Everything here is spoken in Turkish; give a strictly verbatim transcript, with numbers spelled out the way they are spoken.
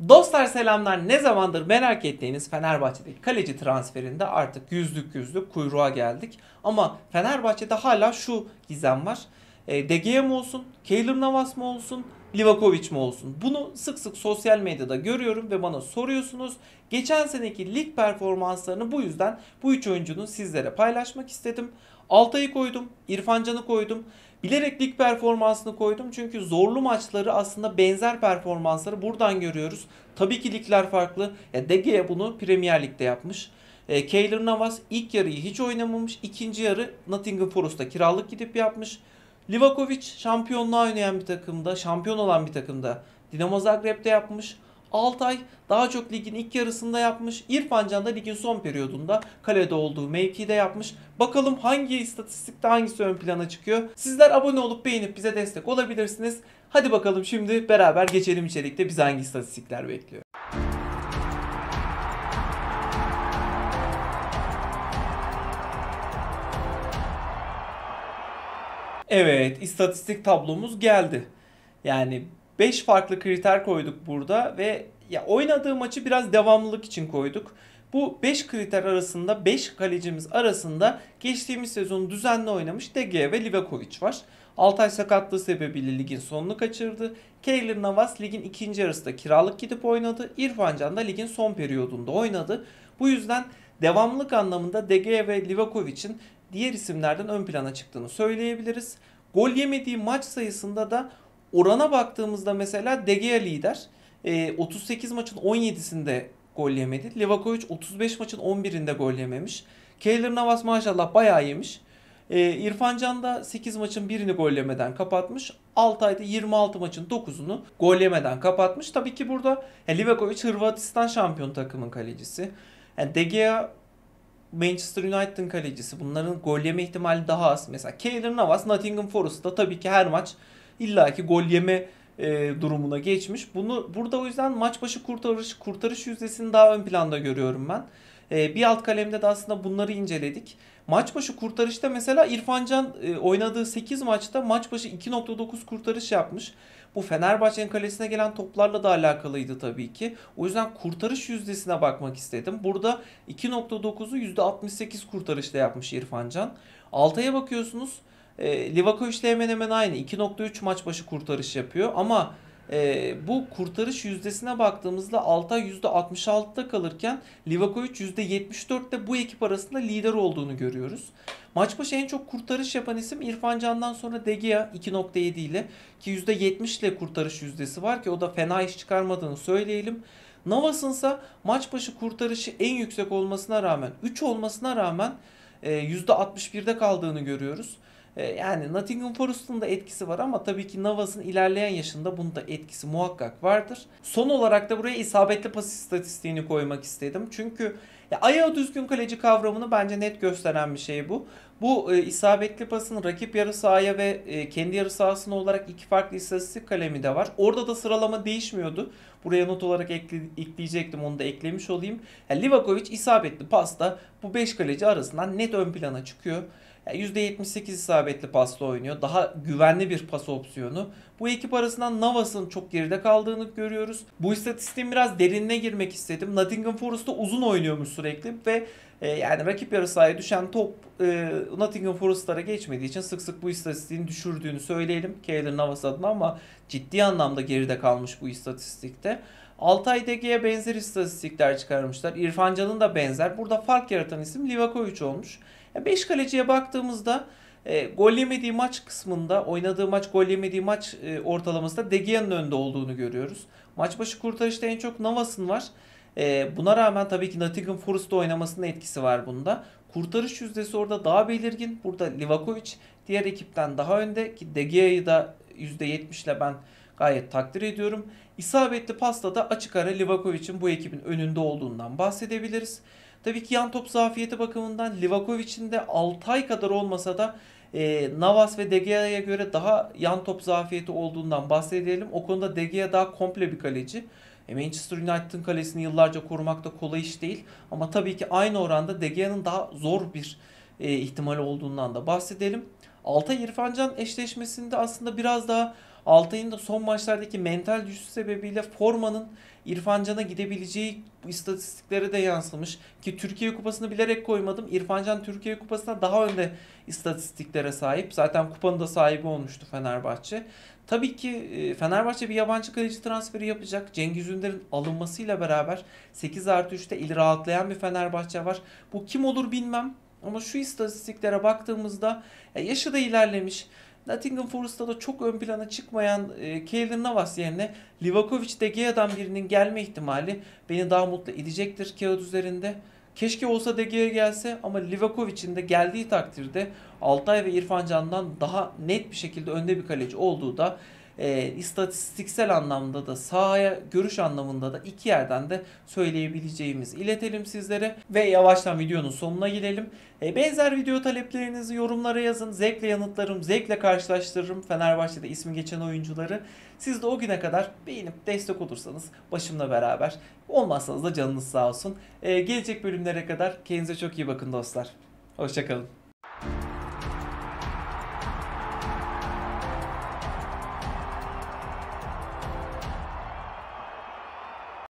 Dostlar selamlar. Ne zamandır merak ettiğiniz Fenerbahçe'deki kaleci transferinde artık yüzlük yüzlük kuyruğa geldik. Ama Fenerbahçe'de hala şu gizem var. E, De Gea mı olsun, Keylor Navas mı olsun, Livakovic mi olsun? Bunu sık sık sosyal medyada görüyorum ve bana soruyorsunuz. Geçen seneki lig performanslarını bu yüzden bu üç oyuncunun sizlere paylaşmak istedim. Altay'ı koydum, İrfan Can'ı koydum. Bilerek lig performansını koydum çünkü zorlu maçları aslında benzer performansları buradan görüyoruz. Tabii ki ligler farklı. Ya De Gea bunu Premier Lig'de yapmış. E, Keylor Navas ilk yarıyı hiç oynamamış. İkinci yarı Nottingham Forest'ta kiralık gidip yapmış. Livakovic şampiyonluğa oynayan bir takımda, şampiyon olan bir takımda Dinamo Zagreb'de yapmış. Altay daha çok ligin ilk yarısında yapmış. İrfan Can da ligin son periyodunda kalede olduğu mevkide yapmış. Bakalım hangi istatistikte hangisi ön plana çıkıyor. Sizler abone olup beğenip bize destek olabilirsiniz. Hadi bakalım şimdi beraber geçelim içerikte bizi hangi istatistikler bekliyor. Evet, istatistik tablomuz geldi. Yani beş farklı kriter koyduk burada ve ya oynadığı maçı biraz devamlılık için koyduk. Bu beş kriter arasında beş kalecimiz arasında geçtiğimiz sezonu düzenli oynamış De Gea ve Livakovic var. Altay sakatlığı sebebiyle ligin sonunu kaçırdı. Keylor Navas ligin ikinci yarısında kiralık gidip oynadı. İrfan Can da ligin son periyodunda oynadı. Bu yüzden devamlılık anlamında De Gea ve Livakovic'in diğer isimlerden ön plana çıktığını söyleyebiliriz. Gol yemediği maç sayısında da orana baktığımızda mesela De Gea lider. E, otuz sekiz maçın on yedisinde gol yemedi. Livakovic otuz beş maçın on birinde gol yememiş. Keylor Navas maşallah bayağı yemiş. E, İrfan Can da sekiz maçın birini gol yemeden kapatmış. Altay'da yirmi altı maçın dokuzunu gol yemeden kapatmış. Tabii ki burada yani Livakovic Hırvatistan şampiyon takımın kalecisi. Yani De Gea Manchester United'ın kalecisi. Bunların gol yeme ihtimali daha az. Mesela Keylor Navas Nottingham Forest'ta tabii ki her maç illaki gol yeme e, durumuna geçmiş. Bunu burada o yüzden maç başı kurtarış kurtarış yüzdesini daha ön planda görüyorum ben. E, bir alt kalemde de aslında bunları inceledik. Maç başı kurtarışta mesela İrfan Can e, oynadığı sekiz maçta maç başı iki nokta dokuz kurtarış yapmış. Bu Fenerbahçe'nin kalesine gelen toplarla da alakalıydı tabii ki. O yüzden kurtarış yüzdesine bakmak istedim. Burada iki nokta dokuzu yüzde altmış sekiz kurtarışla yapmış İrfan Can. Altay'a bakıyorsunuz. E, Livakovic'le hemen hemen aynı. iki nokta üç maç başı kurtarış yapıyor. Ama e, bu kurtarış yüzdesine baktığımızda Altay yüzde altmış altıda kalırken Livakovic yüzde yetmiş dörtte bu ekip arasında lider olduğunu görüyoruz. Maç başı en çok kurtarış yapan isim İrfan Can'dan sonra De Gea iki nokta yedi ile ki yüzde yetmiş ile kurtarış yüzdesi var ki o da fena iş çıkarmadığını söyleyelim. Navas'ın ise maç başı kurtarışı en yüksek olmasına rağmen üç olmasına rağmen e, yüzde altmış birde kaldığını görüyoruz. E, yani Nottingham Forest'ın da etkisi var ama tabii ki Navas'ın ilerleyen yaşında bunun da etkisi muhakkak vardır. Son olarak da buraya isabetli pas istatistiğini koymak istedim. Çünkü ya ayağı düzgün kaleci kavramını bence net gösteren bir şey bu. Bu e, isabetli pasın rakip yarı sahaya ve e, kendi yarı sahasına olarak iki farklı istatistik kalemi de var. Orada da sıralama değişmiyordu. Buraya not olarak ekle, ekleyecektim, onu da eklemiş olayım. Yani Livakovic isabetli pasta bu beş kaleci arasından net ön plana çıkıyor. Yani yüzde yetmiş sekiz isabetli pasla oynuyor. Daha güvenli bir pas opsiyonu. Bu ekip arasından Navas'ın çok geride kaldığını görüyoruz. Bu istatistiğin biraz derinine girmek istedim. Nottingham Forest'ta uzun oynuyormuş sürekli ve e, yani rakip yarı sahaya düşen top e, Nottingham Forest'lara geçmediği için sık sık bu istatistiğin düşürdüğünü söyleyelim Keylor Navas adına ama ciddi anlamda geride kalmış bu istatistikte. Altay Dege'ye benzer istatistikler çıkarmışlar. İrfan Can'ın da benzer. Burada fark yaratan isim Livakovic olmuş. beş kaleciye baktığımızda e, gol yemediği maç kısmında oynadığı maç gol yemediği maç e, ortalamasında De Gea'nın önde olduğunu görüyoruz. Maç başı kurtarışta en çok Navas'ın var. E, buna rağmen tabii ki Nottingham Forest'ta oynamasının etkisi var bunda. Kurtarış yüzdesi orada daha belirgin. Burada Livakovic diğer ekipten daha önde ki De Gea'yı da yüzde yetmiş ile ben gayet takdir ediyorum. İsabetli pasta da açık ara Livakovic'in bu ekibin önünde olduğundan bahsedebiliriz. Tabii ki yan top zafiyeti bakımından Livakovic'in de Altay kadar olmasa da e, Navas ve De Gea'ya göre daha yan top zafiyeti olduğundan bahsedelim. O konuda De Gea daha komple bir kaleci. E, Manchester United'ın kalesini yıllarca korumak da kolay iş değil. Ama tabii ki aynı oranda De Gea'nın daha zor bir e, ihtimal olduğundan da bahsedelim. Altay İrfan Can eşleşmesinde aslında biraz daha Altay'ın da son maçlardaki mental düşüş sebebiyle formanın İrfan Can'a gidebileceği bu istatistiklere de yansımış. Ki Türkiye Kupası'nı bilerek koymadım. İrfan Can Türkiye Kupası'na daha önde istatistiklere sahip. Zaten kupanın da sahibi olmuştu Fenerbahçe. Tabii ki e, Fenerbahçe bir yabancı kaleci transferi yapacak. Cengiz Ünder'in alınmasıyla beraber sekiz artı üçte eli rahatlayan bir Fenerbahçe var. Bu kim olur bilmem. Ama şu istatistiklere baktığımızda ya yaşı da ilerlemiş. Nottingham Forest'ta da çok ön plana çıkmayan e, Keylor Navas yerine Livakovic De Gea'dan birinin gelme ihtimali beni daha mutlu edecektir kağıt üzerinde. Keşke olsa De Gea gelse ama Livakovic'in de geldiği takdirde Altay ve İrfan Can'dan daha net bir şekilde önde bir kaleci olduğu da e, istatistiksel anlamda da sahaya görüş anlamında da iki yerden de söyleyebileceğimiz iletelim sizlere ve yavaştan videonun sonuna gelelim. E, benzer video taleplerinizi yorumlara yazın. Zevkle yanıtlarım, zevkle karşılaştırırım Fenerbahçe'de ismi geçen oyuncuları. Siz de o güne kadar beğenip destek olursanız başımla beraber, olmazsanız da canınız sağ olsun. E, gelecek bölümlere kadar kendinize çok iyi bakın dostlar. Hoşçakalın.